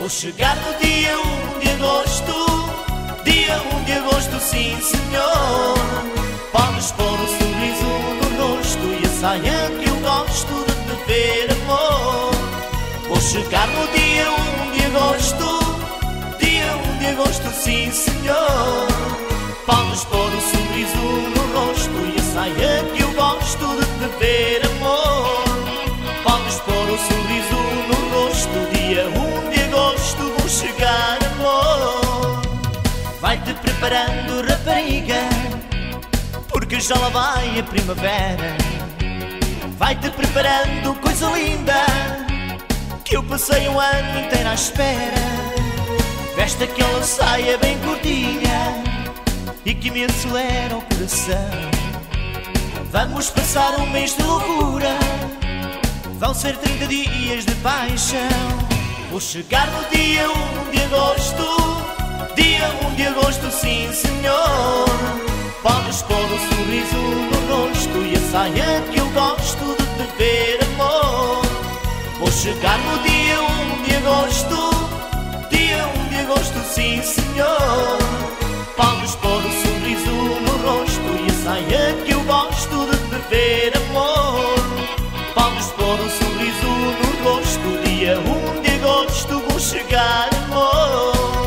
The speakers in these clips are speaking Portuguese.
Vou chegar no dia 1 de agosto, dia 1 de agosto, sim senhor. Podes pôr um sorriso no rosto e a saia que eu gosto de te ver, amor. Vou chegar no dia 1 de agosto, dia 1 de agosto, sim senhor. Podes pôr um sorriso no rosto e a saia que eu gosto de te ver, amor. Podes pôr um sorriso no rosto, dia 1 de agosto vou chegar, amor. Vai-te preparando, rapariga, porque já lá vai a primavera. Vai-te preparando, coisa linda, que eu passei um ano inteiro à espera. Veste aquela saia bem curtinha e que me acelera o coração. Vamos passar um mês de loucura, vão ser 30 dias de paixão. Vou chegar no dia 1 de agosto, dia 1 de agosto, sim senhor. Podes pôr um sorriso no rosto e a saia que eu gosto de te ver, amor. Vou chegar no dia 1 de agosto, dia 1 de agosto, sim senhor. Podes pôr um sorriso no rosto e a saia que eu gosto de te ver, amor. Podes pôr um sorriso no rosto, dia 1 de agosto vou chegar, amor.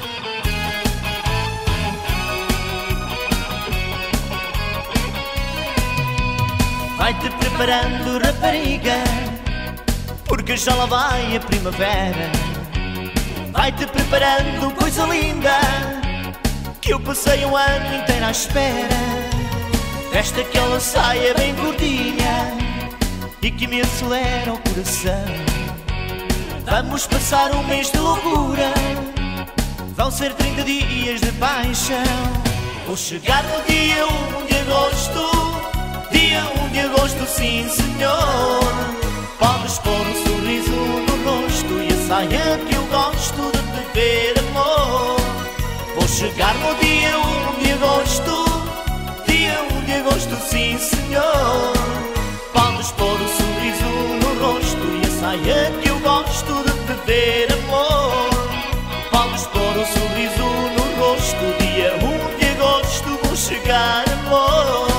Vai-te preparando, rapariga, porque já lá vai a primavera. Vai-te preparando, coisa linda, que eu passei um ano inteiro à espera. Veste aquela saia bem curtinha e que me acelera o coração. Vamos passar um mês de loucura, vão ser 30 dias de paixão. Vou chegar no dia 1 de agosto, dia 1 de agosto, sim senhor. Podes pôr um sorriso no rosto e a saia que eu gosto de te ver, amor. Vou chegar no dia 1 de agosto, dia 1 de agosto, sim senhor. Podes pôr um sorriso no rosto e a saia que eu gosto de te ver, amor. Podes pôr um sorriso no rosto, dia 1 de agosto vou chegar, amor.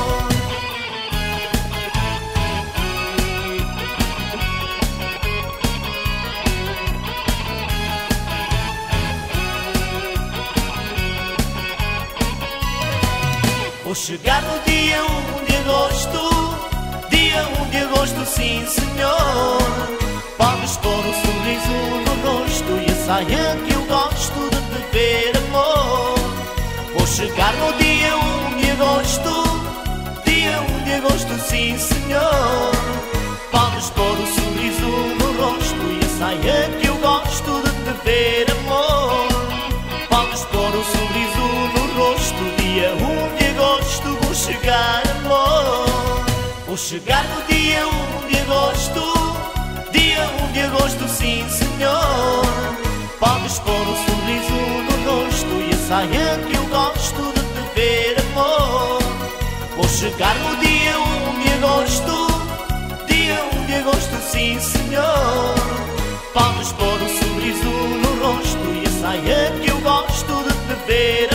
Vou chegar no dia 1 de agosto, dia 1 de agosto, sim senhor. Podes pôr um sorriso no rosto e a saia que eu gosto de te ver, amor. Vou chegar no dia 1 de agosto, dia 1 de agosto, sim senhor. Podes pôr um sorriso no rosto e a saia que eu gosto de te ver, amor. Podes pôr um sorriso no rosto, dia 1 de agosto vou chegar, amor. Vou chegar no dia 1 de agosto, dia 1 de agosto, sim senhor. Podes pôr um sorriso no rosto e a saia que eu gosto de te ver, amor. Vou chegar no dia 1 de agosto, dia 1 de agosto, sim senhor. Podes pôr um sorriso no rosto e a saia que eu gosto de te ver,